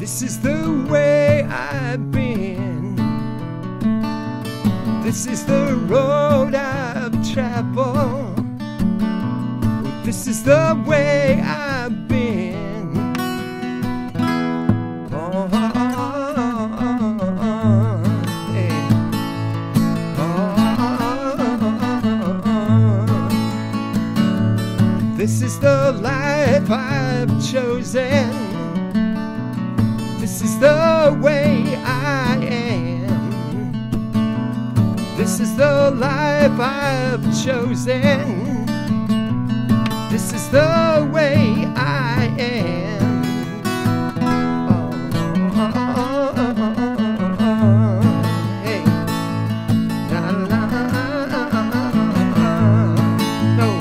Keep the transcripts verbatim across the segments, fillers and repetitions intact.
This is the way I've been. This is the road I've traveled. This is the way I've been. Oh, hey. Oh, this is the life I've chosen. This is the way I am. This is the life I've chosen. This is the way I am. Oh, oh, oh, oh, oh, hey. La, la, no.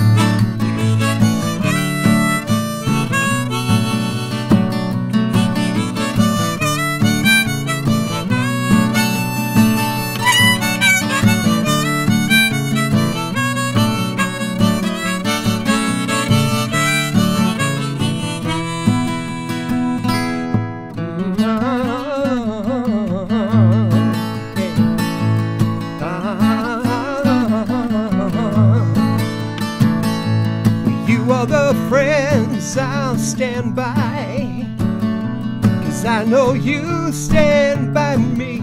You are the friends I'll stand by, 'cause I know you stand by me.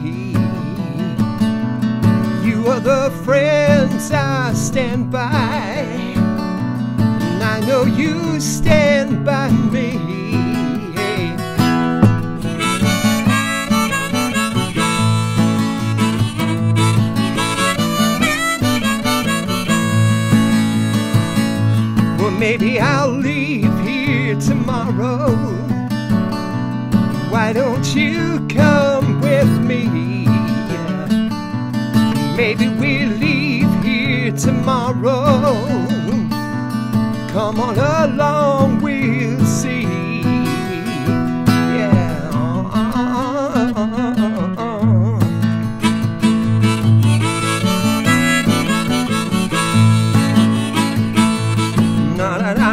You are the friends I stand by, and I know you stand by me. Hey. Well, maybe I'll leave here tomorrow. Why don't you come with me? Maybe we'll leave here tomorrow. Come on along, we'll see. Yeah. Oh, oh, oh, oh. Na, na, na.